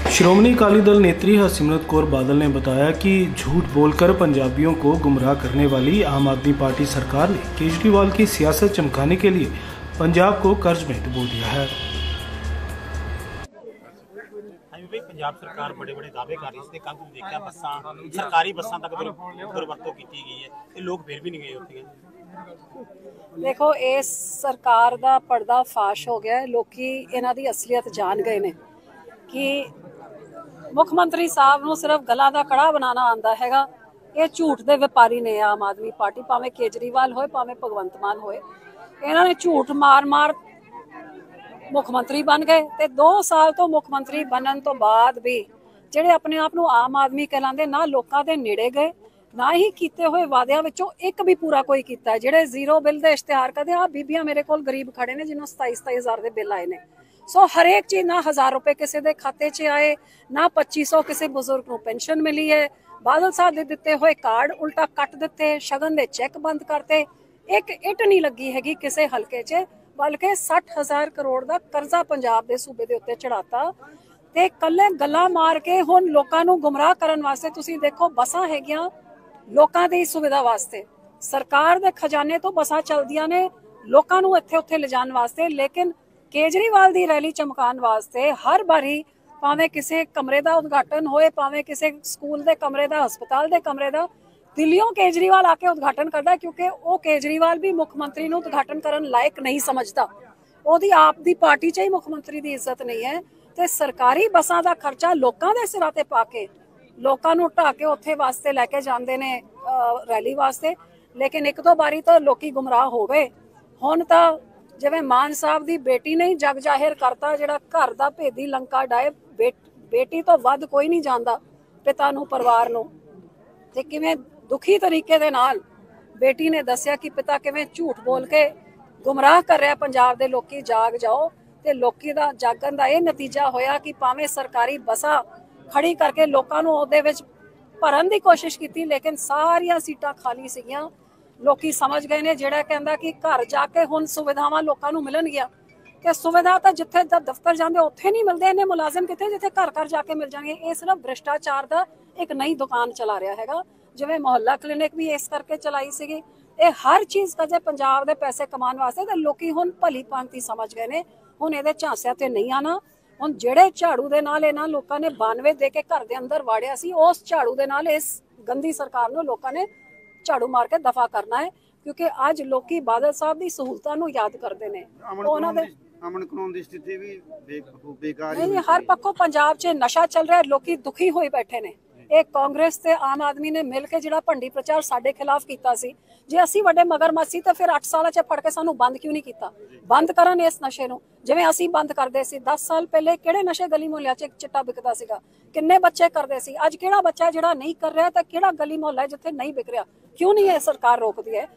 श्रोमणी अकाली दल नेत्री हरसिमरत कौर बादल ने बताया कि झूठ बोलकर पंजाबियों को गुमराह करने वाली आम आदमी पार्टी सरकार ने केजरीवाल की सियासत चमकाने के लिए पंजाब को कर्ज में डुबो दिया है। पंजाब सरकार बड़े बड़े दावे कर रही है, कल तुम देखा बसा सरकारी बसा तक दुरवरतों की गई है, तो लोग फिर भी नहीं गए होते। देखो इस सरकार का पर्दा फाश हो गया है, लोग इन्हां दी असलियत जान गए ने कि मुख मंत्री साहब नूं सिर्फ गला दा कड़ा बनाना आंदा हैगा। ये झूठ दे व्यापारी ने आम आदमी पार्टी, भावें केजरीवाल होए भावें भगवंत मान होए, इन्होंने झूठ मार मार मुख मंत्री बन गए। ते 2 साल तो मुख मंत्री बनन तो बाद भी ਜਿਹੜੇ अपने आप ਨੂੰ आम आदमी कहलाते ना लोगों के नेड़े गए, ना ही किए हुए वादियां विचों एक भी पूरा कोई किया है। ਜਿਹੜੇ जीरो बिल के इश्तिहार करते आ बीबियां मेरे को गरीब खड़े ने जिन्होंने 27-27 हज़ार के बिल आए ने। सो हरेक चीज़ ना 1000 रुपए किसी के खाते च आए, ना 2500 किसी बुजुर्ग को पेंशन मिली है। बादल साहब दे दिते हुए कार्ड उल्टा कट दिते, शगन के चैक बंद करते, एक इट नहीं लगी हैगी किसी हल्के च, बल्कि 60,000 करोड़ का कर्जा पंजाब के सूबे के उत्ते चढ़ाता। ते कल्ले गल्लां मार के हुण लोकां नूं गुमराह करन वास्ते तुसीं देखो बसां हैगियां लोकां दी सुविधा वास्ते, सरकार दे खजाने तो बसां चलदियां ने लोकां नूं इत्थे उत्थे लिजाण वास्ते, लेकिन केजरीवाल दी रैली चमकाण वास्ते हर बारी भावें किसी कमरे का उद्घाटन होए, भावें किसी स्कूल के कमरे का, हस्पताल के कमरे का, दिल्लियों केजरीवाल आके उद्घाटन करता है, क्योंकि वो केजरीवाल भी मुख्यमंत्री नूं उद्घाटन करन लायक नहीं समझता। ओदी आप दी पार्टी च ही मुख्यमंत्री की इज्जत नहीं है। ते सरकारी बसां दा खर्चा लोकां दे सिरां ते पा के लोकां नूं ढा के उत्थे वास्ते लैके जांदे ने रैली वास्ते, लेकिन एक दो बारी तो लोकी गुमराह हो गए। हुण तां जिवें मान साहब दी बेटी ने ही जग जाहिर करता, जिहड़ा घर दा भेदी लंका डाए, बेटी तो वध कोई नहीं जानदा पिता नूं परिवार नूं। ते किवें दुखी तरीके दे नाल बेटी ने दस्सिया कि पिता किवें झूठ बोल के गुमराह कर रहा पंजाब दे लोकी, जाग जाओ। ते लोकी दा जागन दा ये नतीजा होया कि भावें सरकारी बसां खड़ी करके लोकां नूं ओहदे विच भरन दी कोशिश की, लेकिन सारियां सीटां खाली सीगियां। लोकी समझ गए ने जिहड़ा कहंदा कि घर जाके हुण सुविधावां लोकां नूं मिलणगीਆਂ, कि सुविधा तो जिथे दफ्तर जाते उत्थे नहीं मिलते, इन्ने मुलाजिम कितने जिथे घर घर जाके मिल जाएंगे। ये सिर्फ भ्रष्टाचार का एक नई दुकान चला रहा है, जिवें मोहल्ला क्लिनिक भी इस करके चलाई सीगी। ये हर चीज़ कजे पंजाब दे पैसे कमाने वास्ते, तो लोकी हुण भली भांति समझ गए ने, हुण इहदे झांसिया ते नहीं आना। हुण जिहड़े झाड़ू दे नाल इन्हां लोकां ने 92 दे के घर दे अंदर वाड़िया सी, उस झाड़ू दे नाल इस गंदी सरकार नूं लोकां ने झाड़ू मार के दफा करना है, क्योंकि अज लोकी बादल साहब दी सहूलतां नूं याद करदे ने। उन्हां दे अमन कानून दी स्थिति भी बेकार नहीं, हर पक्कों पंजाब च नशा चल रहा है, लोकी दुखी होए बैठे ने। एक कांग्रेस ते आम आदमी ने मिल के जिहड़ा भंडी प्रचार साडे खिलाफ कीता सी, जे असीं वड्डे मगरमच्छ सी तो फिर 8 साल च फड़ के सानू बंद क्यों नहीं कीता? बंद करन इस नशे नूं, जिवें असीं बंद करदे सी। 10 साल पहले किहड़े नशे गली मुहल्ले च चिट्टा विकदा सीगा, किन्ने बच्चे करदे सी। अज किहड़ा बच्चा जिहड़ा नहीं कर रहा, तो किहड़ा गली मुहल्ला जिथे नहीं बिक रहा, क्यों नहीं है सरकार रोकदी है?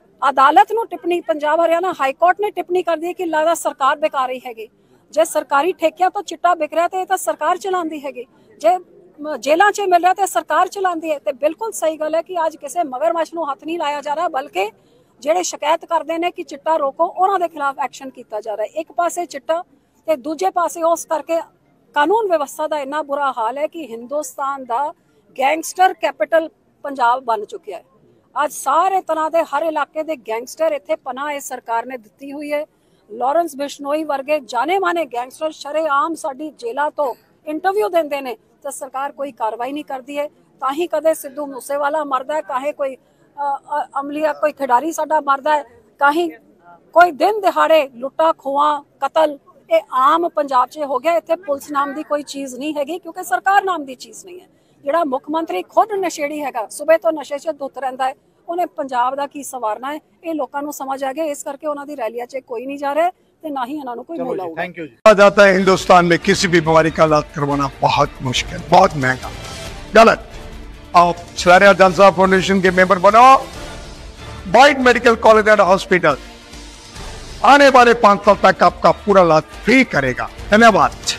अदालत नूं टिप्पणी, पंजाब हरियाणा हाई कोर्ट ने टिप्पणी कर दी कि लगदा सरकार बेकार ही हैगी। जे सरकारी ठेकियां तो चिट्टा बिक रहा, तो ये तो सरकार चलांदी हैगी। जे जेलों च मिल रहा तो सरकार चलांदी है। तो बिल्कुल सही गल है कि अज किसी मगरमच्छ नूं हथ नहीं लाया जा रहा, बल्कि जिहड़े शिकायत करते हैं कि चिट्टा रोको, उन्हां दे खिलाफ एक्शन किया जा रहा है। एक पासे चिट्टा ते दूजे पासे उस करके कानून व्यवस्था का इन्ना बुरा हाल है कि हिंदुस्तान का गैंगस्टर कैपिटल पंजाब बन चुका है। अज सारे तरह के हर इलाके के गैंगस्टर इत्थे पनाह इस सरकार ने दी हुई है। लॉरेंस बिश्नोई वर्गे जाने माने गैंगस्टर शरेआम साडी जेलों तो इंटरव्यू देंदे ने, तो सरकार कोई कार्रवाई नहीं करती है। ताही कदे सिद्धू मूसेवाला मरदा है, काहे कोई अमलिया कोई खिडारी साडा मरदा है, कहीं कोई दिन दिहाड़े लुट्टा खोआ कतल, ये आम पंजाब च हो गया। इत्थे पुलिस नाम की कोई चीज़ नहीं हैगी, क्योंकि सरकार नाम की चीज़ नहीं है। जिहड़ा मुख मंत्री खुद नशेड़ी हैगा, सुबह तो नशे च धुत रहिंदा है, उन्हें पंजाब का की सवारना है, ये लोगों को समझ आ गया। इस करके उन्हां दी रैलियां च कोई नहीं जा रहा, ना ही इन्होंने कोई बोला होगा। Thank you ji. कहा जाता है हिंदुस्तान में किसी भी बीमारी का इलाज करवाना बहुत मुश्किल, बहुत महंगा। गलत। आप सलारिया जलसा फाउंडेशन के मेंबर बनो, बाइट मेडिकल कॉलेज एंड हॉस्पिटल आने वाले 5 साल तक आपका पूरा इलाज फ्री करेगा। धन्यवाद।